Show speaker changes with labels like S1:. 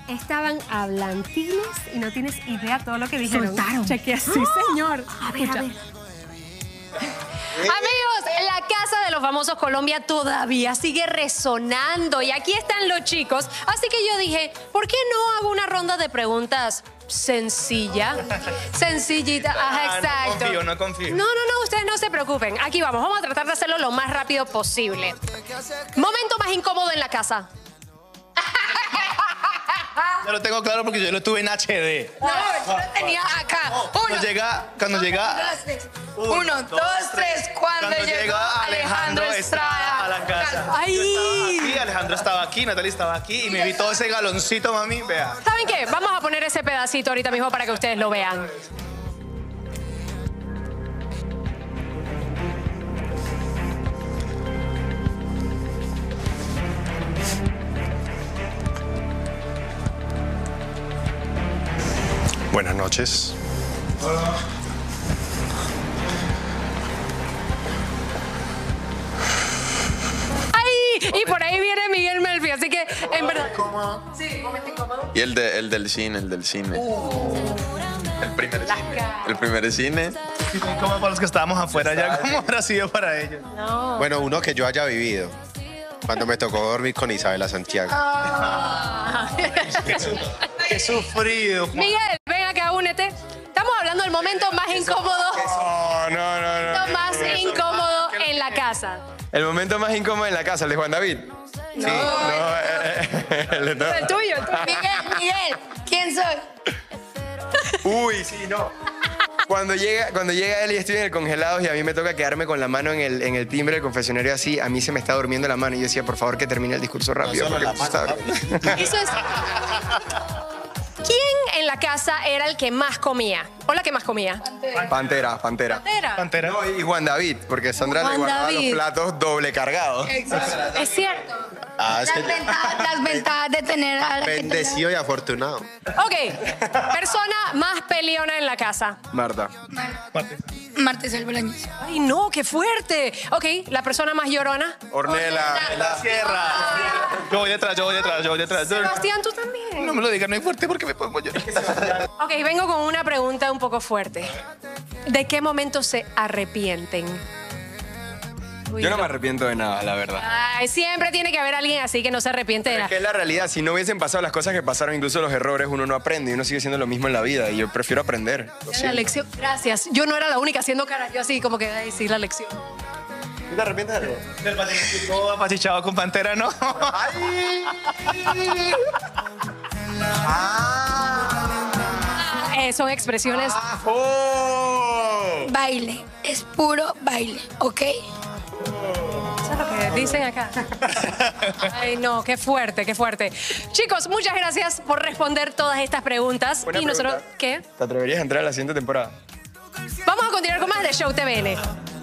S1: estaban hablantines y no tienes idea todo lo que dijeron.
S2: Soltaron.
S1: Chequea, sí, señor.
S2: A ver, a ver.
S3: Amigos, la Casa de los Famosos Colombia todavía sigue resonando y aquí están los chicos. Así que yo dije, ¿por qué no hago una ronda de preguntas sencilla? Sencillita, ajá, exacto.
S4: No confío.
S3: No, ustedes no se preocupen. Aquí vamos a tratar de hacerlo lo más rápido posible. Momento más incómodo en la casa.
S4: Yo lo tengo claro porque yo lo tuve en HD.
S2: No, yo lo tenía acá.
S4: Cuando llega...
S2: 1, 2, 3. Cuando llegó Alejandro Estrada
S4: a la casa.
S3: ¡Ay!
S4: Yo estaba aquí, Alejandro estaba aquí, Natalie estaba aquí y me vi todo ese galoncito, mami, vea.
S3: ¿Saben qué? Vamos a poner ese pedacito ahorita mismo para que ustedes lo vean.
S5: Buenas noches.
S3: Y por ahí viene Miguel Melfi, así que en verdad. Sí, momento incómodo.
S6: Y el del cine. El primer cine.
S4: Como para los que estábamos afuera ya, ¿cómo habrá sido para ellos?
S3: No.
S5: Bueno, uno que yo haya vivido. Cuando me tocó dormir con Isabela Santiago.
S4: Qué sufrido.
S3: Miguel, ven acá, únete. Estamos hablando del momento más incómodo.
S6: No.
S3: Lo más incómodo en la casa.
S6: El momento más incómodo en la casa, el de Juan David.
S3: No.
S6: El de
S3: El tuyo.
S2: Miguel, ¿quién soy?
S6: Uy, sí, no. Cuando llega él y estoy en el congelados y a mí me toca quedarme con la mano en el timbre del confesionario así, a mí se me está durmiendo la mano y yo decía, por favor, que termine el discurso rápido. Porque
S3: Eso es. ¿Quién en la casa era el que más comía? ¿O la que más comía?
S6: Pantera.
S4: Pantera.
S6: No, y Juan David, porque Sandra le
S3: Juan
S6: guardaba
S3: David.
S6: los platos doble cargados.
S3: Es cierto.
S5: Es que
S2: Las ventajas de tener a la que
S5: bendecido y afortunado.
S3: Ok. Persona más peleona en la casa.
S6: Marta.
S2: Martes el Bolaños.
S3: Ay, no, qué fuerte. Ok, la persona más llorona.
S6: Ornella.
S4: La sierra. Yo voy detrás.
S3: Sebastián, tú también.
S4: No me lo digas, no es fuerte porque me pongo yo.
S3: Ok, vengo con una pregunta un poco fuerte. ¿De qué momento se arrepienten? Uy,
S6: Yo no me arrepiento de nada, la verdad.
S3: Ay, siempre tiene que haber alguien así que no se arrepiente de
S6: Es
S3: nada.
S6: que es la realidad, si no hubiesen pasado las cosas que pasaron, incluso los errores, uno no aprende y uno sigue siendo lo mismo en la vida y yo prefiero aprender. Lo
S3: La
S6: siento.
S3: lección. Gracias. Yo no era la única haciendo cara. Yo así como que, ay, sí, la lección.
S6: ¿Tú te arrepientes de algo?
S4: Del patinetico apachichado con Pantera, no.
S3: Son expresiones.
S2: Baile. Es puro baile, ¿ok?
S3: Eso es lo que dicen acá. Ay, no, qué fuerte, qué fuerte. Chicos, muchas gracias por responder todas estas preguntas.
S6: Buena
S3: y nosotros,
S6: pregunta.
S3: ¿qué?
S6: ¿Te atreverías a entrar a la siguiente temporada?
S3: Vamos a continuar con más de Show TVN.